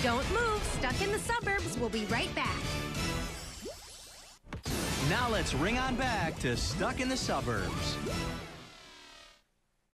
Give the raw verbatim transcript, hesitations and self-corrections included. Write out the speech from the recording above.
Don't move. Stuck in the Suburbs. We'll be right back. Now let's ring on back to Stuck in the Suburbs.